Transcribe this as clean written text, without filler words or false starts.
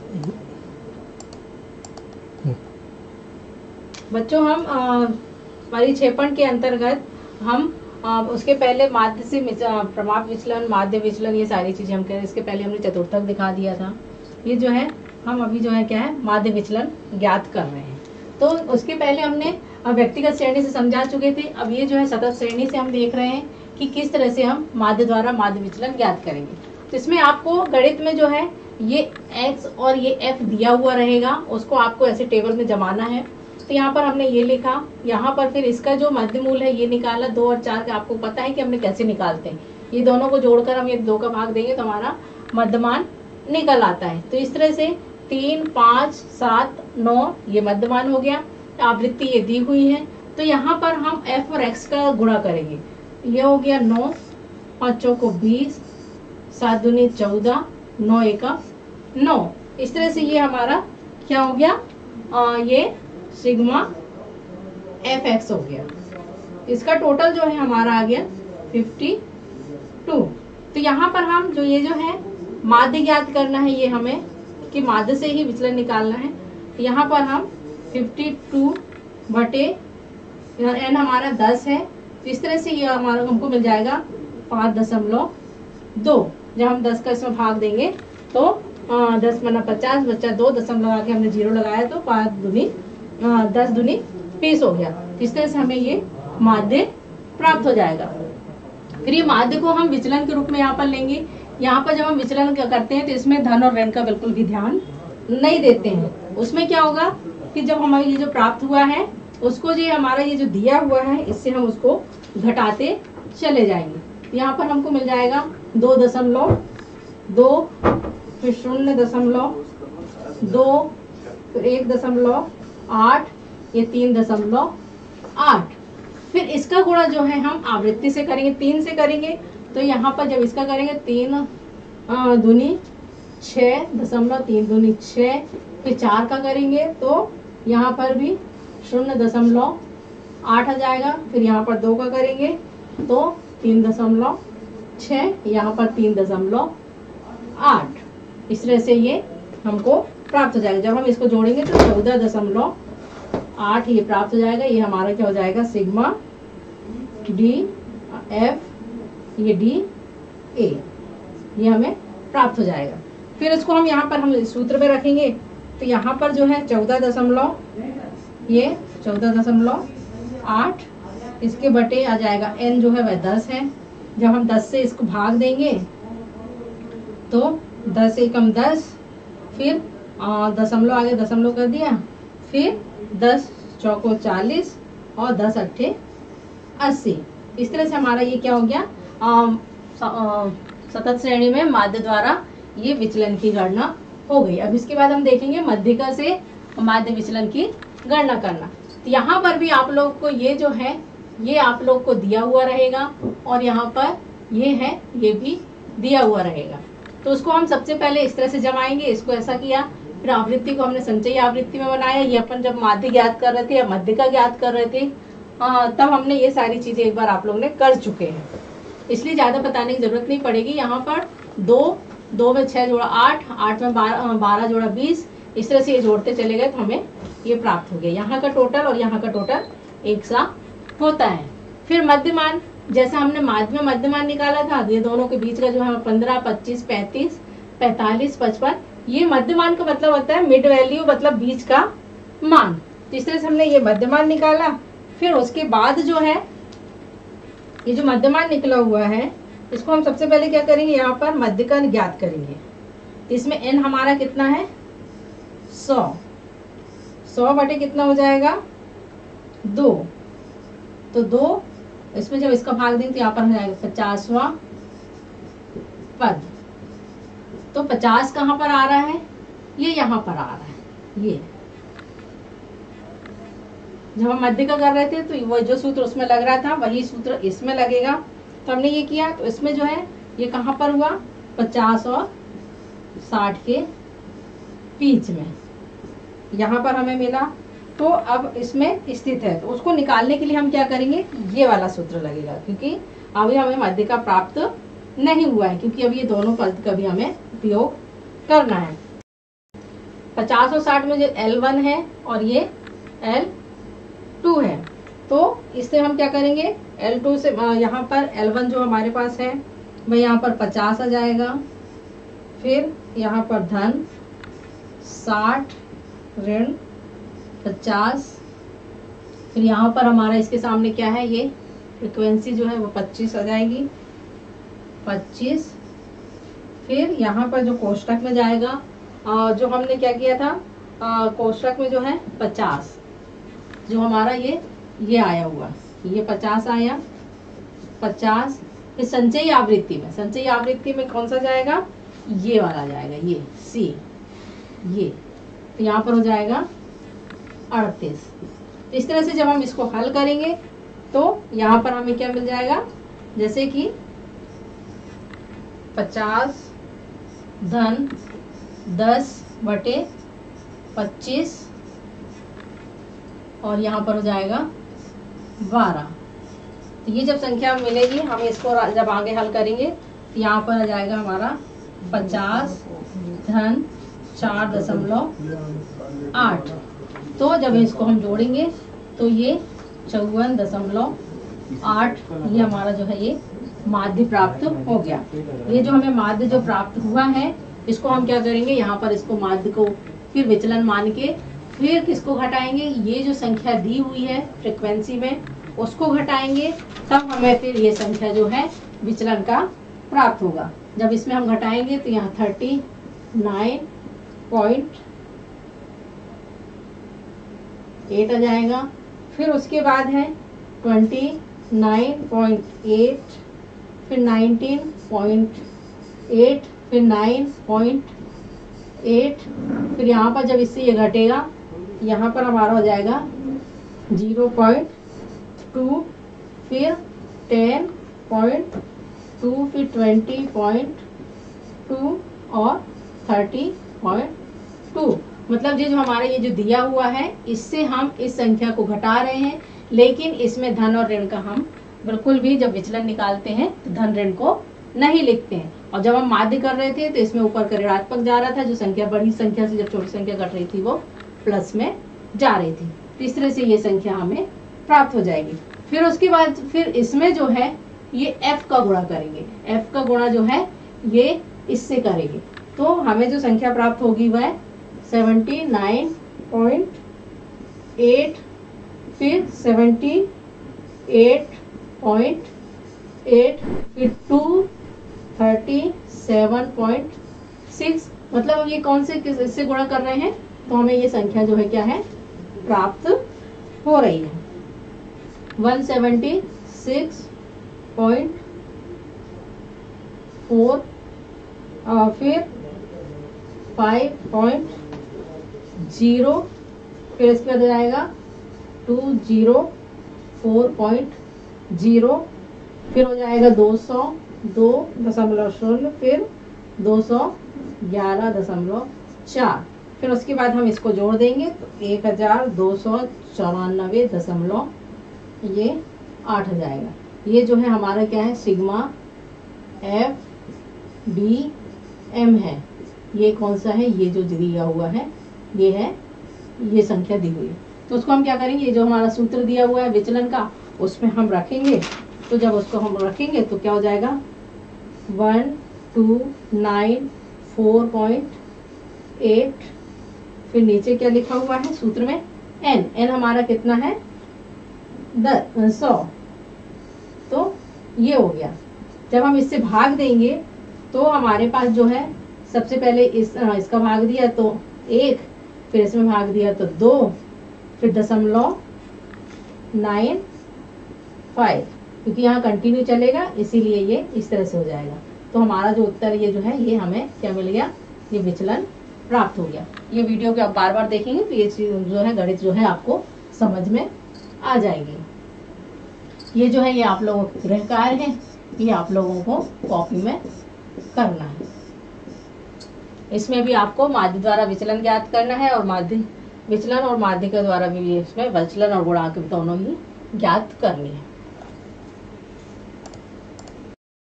बच्चों हम परिक्षेपण के अंतर्गत हम उसके पहले माध्य से प्रमाप विचलन, माध्य विचलन, ये सारी चीजें हम करें। इसके पहले हमने चतुर्थक दिखा दिया था। ये जो है हम अभी जो है क्या है, माध्य विचलन ज्ञात कर रहे हैं। तो उसके पहले हमने व्यक्तिगत श्रेणी से समझा चुके थे। अब ये जो है सतत श्रेणी से हम देख रहे हैं कि किस तरह से हम माध्य द्वारा माध्य विचलन ज्ञात करेंगे। तो इसमें आपको गणित में जो है ये x और ये f दिया हुआ रहेगा, उसको आपको ऐसे टेबल में जमाना है। तो यहाँ पर हमने ये लिखा, यहाँ पर फिर इसका जो मध्य मूल है ये निकाला। 2 और 4 का आपको पता है कि हमने कैसे निकालते हैं। ये दोनों को जोड़कर हम ये 2 का भाग देंगे तो हमारा मध्यमान निकल आता है। तो इस तरह से 3, 5, 7, 9 ये मध्यमान हो गया। आवृत्ति ये दी हुई है। तो यहाँ पर हम f और x का गुणा करेंगे। ये हो गया 9, 5 को 20, 7 दूनी 14, 9 एका 9। इस तरह से ये हमारा क्या हो गया, ये सिग्मा एफ एक्स हो गया। इसका टोटल जो है हमारा आ गया 52। तो यहाँ पर हम जो ये जो है माध्य ज्ञात करना है, ये हमें कि माध्य से ही विचलन निकालना है। यहाँ पर हम 52 बटे n हमारा 10 है। तो इस तरह से ये हमारा हमको मिल जाएगा 5.2। जब हम 10 का इसमें भाग देंगे तो 10 बना 50 बच्चा 2 दशमलव आके हमने 0 लगाया तो 5 दूनी 10 दूनी 20 हो गया। इस तरह से हमें ये माध्य प्राप्त हो जाएगा। फिर ये माध्य को हम विचलन के रूप में यहाँ पर लेंगे। यहाँ पर जब हम विचलन करते हैं तो इसमें धन और ऋण का बिल्कुल भी ध्यान नहीं देते हैं। उसमें क्या होगा कि जब हमारा ये जो प्राप्त हुआ है उसको जो हमारा ये जो दिया हुआ है इससे हम उसको घटाते चले जाएंगे। यहाँ पर हमको मिल जाएगा 2.2, फिर 0.2, फिर 1.8, ये 3.8। फिर इसका गुणा जो है हम आवृत्ति से करेंगे, 3 से करेंगे। तो यहाँ पर जब इसका करेंगे 3 दूनी 6, 3 दूनी 6, फिर 4 का करेंगे तो यहाँ पर भी 0.8 आ जाएगा। फिर यहाँ पर 2 का करेंगे तो 3.6, यहाँ पर 3.8। इस तरह से ये हमको प्राप्त हो जाएगा। जब हम इसको जोड़ेंगे तो 14.8 ये प्राप्त हो जाएगा। ये हमारा क्या हो जाएगा, सिग्मा डी एफ, ये डी ए, ये हमें प्राप्त हो जाएगा। फिर इसको हम यहाँ पर हम सूत्र में रखेंगे। तो यहाँ पर जो है 14.8, इसके बटे आ जाएगा n जो है वह 10 है। जब हम 10 से इसको भाग देंगे तो 10 एकम 10, फिर दशमलव आगे दशमलव कर दिया, फिर 10 चौको 40 और 10 अट्ठे 80। इस तरह से हमारा ये क्या हो गया, सतत श्रेणी में माध्य द्वारा ये विचलन की गणना हो गई। अब इसके बाद हम देखेंगे मध्यिका से माध्य विचलन की गणना करना। तो यहाँ पर भी आप लोग को ये जो है ये आप लोग को दिया हुआ रहेगा और यहाँ पर ये है ये भी दिया हुआ रहेगा। तो उसको हम सबसे पहले इस तरह से जमाएंगे। इसको ऐसा किया, फिर आवृत्ति को हमने संचयी आवृत्ति में बनाया। ये अपन जब माध्य ज्ञात कर रहे थे या मध्यिका ज्ञात कर रहे थे तब हमने ये सारी चीजें एक बार आप लोगों ने कर चुके हैं, इसलिए ज्यादा बताने की जरूरत नहीं पड़ेगी। यहाँ पर 2 में 6 जोड़ा 8, 8 में 12 जोड़ा 20, इस तरह से ये जोड़ते चले गए तो हमें ये प्राप्त हो गया। यहाँ का टोटल और यहाँ का टोटल एक सा होता है। फिर मध्यमान, जैसा हमने माध्य में मध्यमान निकाला था, ये दोनों के बीच का जो है 15, 25, 35, 45, 55, ये मध्यमान का मतलब होता है मिड वैल्यू, मतलब बीच का मान। तो इस तरह से हमने ये मध्यमान निकाला। फिर उसके बाद जो है ये जो मध्यमान निकला हुआ है इसको हम सबसे पहले क्या करेंगे, यहाँ पर मध्यिका ज्ञात करेंगे। इसमें n हमारा कितना है 100 बटे कितना हो जाएगा 2। तो 2 इसमें जब इसका भाग देंगे तो यहाँ पर हो जाएगा 50वां पद। तो 50 कहाँ पर आ रहा है, ये यहाँ पर आ रहा है। ये जब हम मध्यिका कर रहे थे तो वो जो सूत्र उसमें लग रहा था वही सूत्र इसमें लगेगा। तो हमने ये किया, तो इसमें जो है ये कहाँ पर हुआ 50 और 60 के बीच में, यहाँ पर हमें मिला। तो अब इसमें स्थित है, तो उसको निकालने के लिए हम क्या करेंगे, ये वाला सूत्र लगेगा, क्योंकि अभी हमें मध्यिका प्राप्त नहीं हुआ है, क्योंकि अब ये दोनों पद का भी हमें उपयोग करना है। 50 और 60 में जो L1 है और ये L2 है, तो इससे हम क्या करेंगे, L2 से यहाँ पर L1 जो हमारे पास है वह यहाँ पर 50 आ जाएगा, फिर यहाँ पर धन 60 ऋण 50, फिर यहाँ पर हमारा इसके सामने क्या है, ये फ्रिक्वेंसी जो है वो 25 आ जाएगी, 25। फिर यहाँ पर जो कोष्टक में जाएगा, जो हमने क्या किया था, कोष्टक में जो है 50, जो हमारा ये आया हुआ, ये 50 आया, 50। फिर संचयी आवृत्ति में कौन सा जाएगा, ये वाला जाएगा, ये सी, ये तो यहाँ पर हो जाएगा 38। तो इस तरह से जब हम इसको हल करेंगे तो यहाँ पर हमें क्या मिल जाएगा, जैसे कि 50 धन 10/25 और यहाँ पर हो जाएगा 12। तो ये जब संख्या मिलेगी, हम इसको जब आगे हल करेंगे तो यहाँ पर आ जाएगा हमारा 50 धन 4.8। तो जब इसको हम जोड़ेंगे तो ये 54.8, ये हमारा जो है ये माध्य प्राप्त हो गया। ये जो हमें माध्य जो प्राप्त हुआ है, इसको हम क्या करेंगे, यहाँ पर इसको माध्य को फिर विचलन मान के फिर किसको घटाएंगे, ये जो संख्या दी हुई है फ्रिक्वेंसी में उसको घटाएंगे, तब हमें फिर ये संख्या जो है विचलन का प्राप्त होगा। जब इसमें हम घटाएंगे तो यहाँ 39.8 आ जाएगा, फिर उसके बाद है 29.8, फिर 19.8, फिर 9.8, फिर यहाँ पर जब इससे ये घटेगा, यहाँ पर हमारा हो जाएगा 0.2, फिर 10.2, फिर 20.2 और 30.2। मतलब ये जो हमारा ये जो दिया हुआ है, इससे हम इस संख्या को घटा रहे हैं, लेकिन इसमें धन और ऋण का हम बिल्कुल भी जब विचलन निकालते हैं तो धन ऋण को नहीं लिखते हैं। और जब हम माध्य कर रहे थे तो इसमें ऊपर का ऋणात्मक जा रहा था, जो संख्या बड़ी संख्या से जब छोटी संख्या घट रही थी वो प्लस में जा रही थी। तीसरे से ये संख्या हमें प्राप्त हो जाएगी। फिर उसके बाद फिर इसमें जो है ये f का गुणा करेंगे, f का गुणा जो है ये इससे करेंगे, तो हमें जो संख्या प्राप्त होगी वह 79.8, फिर 78.8, फिर 237.6। मतलब ये कौन से इससे गुणा कर रहे हैं, तो हमें ये संख्या जो है क्या है प्राप्त हो रही है 176.4, फिर 5.0, फिर इसके बाद जाएगा 204.0, फिर हो जाएगा 202.0, फिर 211.4। फिर उसके बाद हम इसको जोड़ देंगे तो 1294 ये 8 हो जाएगा। ये जो है हमारा क्या है, सिग्मा एफ डी एम है। ये कौन सा है, ये जो दिया हुआ है ये है, ये संख्या दी हुई है। तो उसको हम क्या करेंगे, ये जो हमारा सूत्र दिया हुआ है विचलन का, उसमें हम रखेंगे। तो जब उसको हम रखेंगे तो क्या हो जाएगा 1294.8, फिर नीचे क्या लिखा हुआ है सूत्र में n हमारा कितना है 100। तो ये हो गया। जब हम इससे भाग देंगे तो हमारे पास जो है सबसे पहले इसका भाग दिया तो 1, फिर इसमें भाग दिया तो 2, फिर 0.95, क्योंकि यहाँ कंटिन्यू चलेगा इसीलिए ये इस तरह से हो जाएगा। तो हमारा जो उत्तर ये जो है ये हमें क्या मिल गया, ये विचलन प्राप्त हो गया। ये वीडियो को आप बार बार देखेंगे तो ये चीज जो है गणित जो है आपको समझ में आ जाएगी। ये जो है ये आप लोगों के गृह कार्य है, ये आप लोगों को कॉपी में करना है। इसमें भी आपको माध्य द्वारा विचलन ज्ञात करना है और माध्य विचलन और माध्य के द्वारा भी इसमें विचलन और गुणांक दोनों ही ज्ञात करनी है।